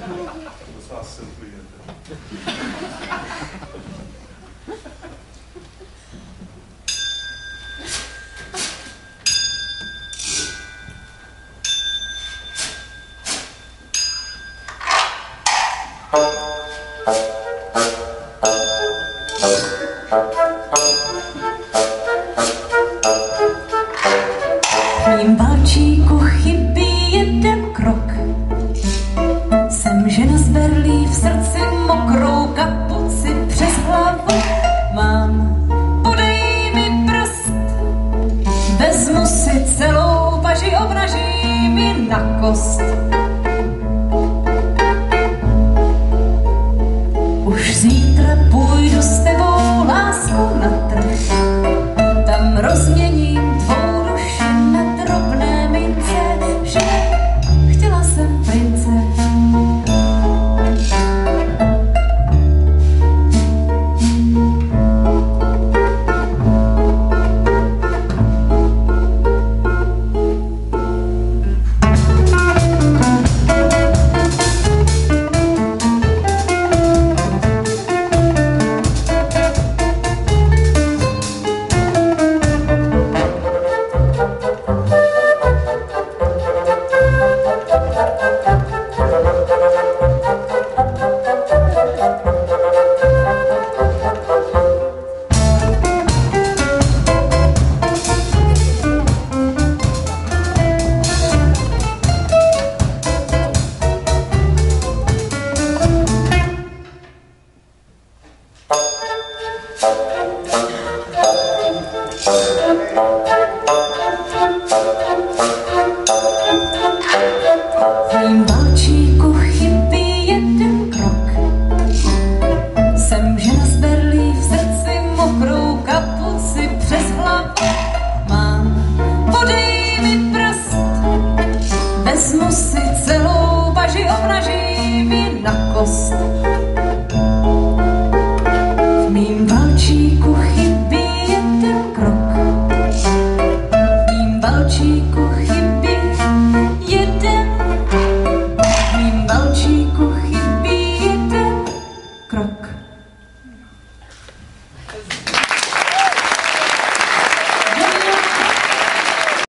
To vás se uklidněte. Mým válčíku chybí jeden krok. Jsem žena z berlí, v srdci mokrou, kapuci přes hlavu mám. Podej mi prst, vezmu si celou paži, obnaží mi na kost.